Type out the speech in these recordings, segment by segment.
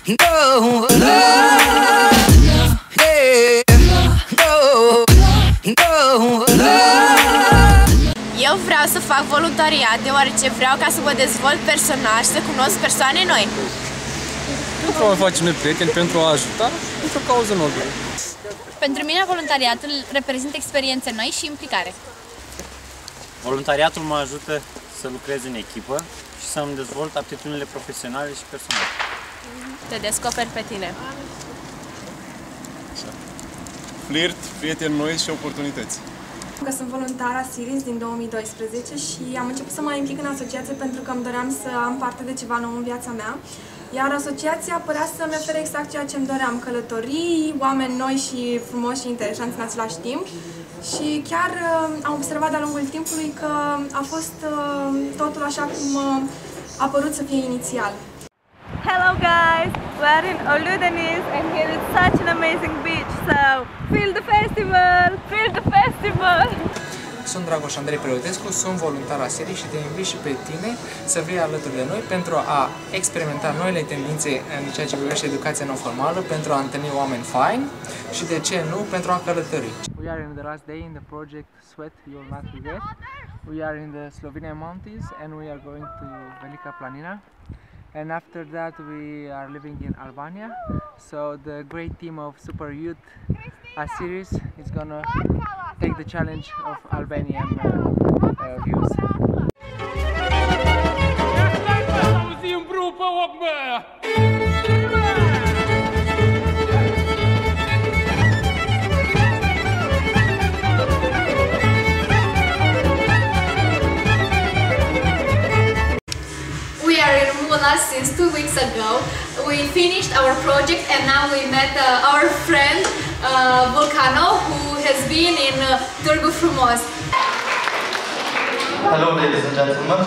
Eu vreau să fac voluntariat deoarece vreau ca să mă dezvolt personal și să cunosc persoane noi. Pentru a face noi prieteni, pentru a ajuta, pentru o cauză nobilă. Pentru mine voluntariatul reprezintă experiențe noi și implicare. Voluntariatul mă ajută să lucrez în echipă și să-mi dezvolt aptitudinile profesionale și personale. Te descoperi pe tine. Flirt, prieteni noi și oportunități. Că sunt voluntară Siris din 2012 și am început să mă implic în asociație pentru că îmi doream să am parte de ceva nou în viața mea. Iar asociația părea să-mi ofere exact ceea ce îmi doream, călătorii, oameni noi și frumoși și interesanți în același timp. Și chiar am observat de-a lungul timpului că a fost totul așa cum a părut să fie inițial. Hello guys, we're in Oludeniz and here is such an amazing beach, so feel the festival, feel the festival! Sunt Dragoș Andrei Preotescu, sunt voluntar la Siris și te invit și pe tine să vii alături de noi pentru a experimenta noile tendințe în ceea ce privește educația non-formală, pentru a întâlni oameni faini și, de ce nu, pentru a călători. We are in the last day in the project Sweat You'll Not Regret. We are in the Slovenian mountains and we are going to Velika Planina. And after that we are living in Albania, so the great team of Super Youth Asiris is gonna take the challenge of Albanian views. We are in Mula since 2 weeks ago. We finished our project and now we met our friend Volcano, who has been in Târgu Frumos. Hello ladies and gentlemen,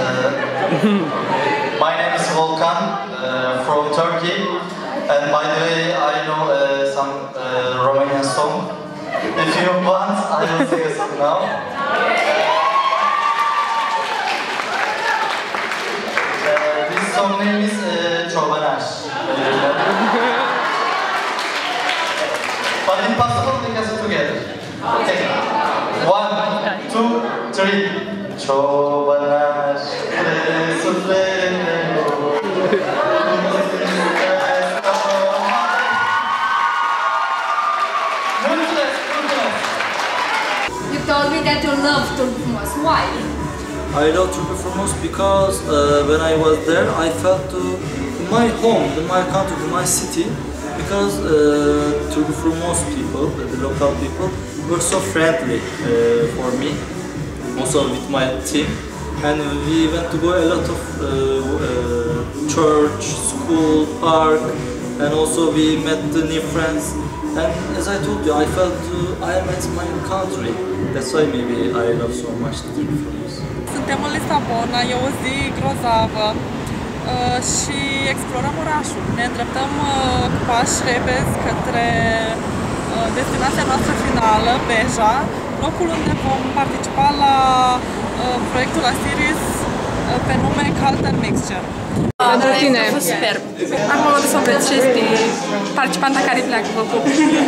my name is Volkan from Turkey, and by the way I know some Romanian song. If you want, I will sing a song now. This song name is Çobanaş. But impossible, we can sing together. Okay. 1, 2, 3. Çobanaş You told me that you love Târgu Frumos. Why? I love Târgu Frumos because when I was there, I felt my home, my country, my city, because Târgu Frumos people, the local people, were so friendly for me, also with my team, and we went to go a lot of church, school, park, and also we met the new friends. And as I told you, I felt I am at my country. That's why maybe I love so much Târgu Frumos. Suntem în Lisabona, e o zi grozavă și explorăm orașul. Ne îndreptăm cu pași repezi către destinația noastră finală, Beja, locul unde vom participa la proiectul Asiris pe nume Culture Mixture. Pentru tine. A fost superb. Acum mă duc să văd ce este participanta care pleacă, vă pup.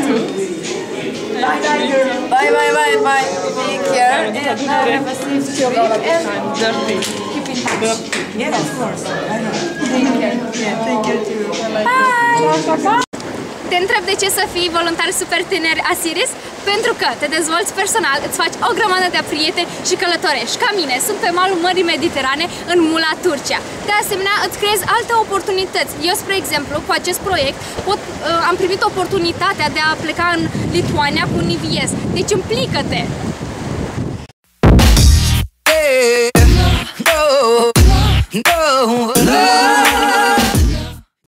Bye, bye, bye, bye. Take care and have a safe trip and keep in touch. Yes, of course. I know. Take care. Yeah, take care too. Bye! Te întreb de ce să fii voluntar super tineri Asiris? Pentru că te dezvolți personal, îți faci o grămadă de prieteni și călătorești. Ca mine, sunt pe malul Mării Mediterane în Mula, Turcia. De asemenea, îți creezi alte oportunități. Eu, spre exemplu, cu acest proiect am primit oportunitatea de a pleca în Lituania cu un IVS. Deci implică-te!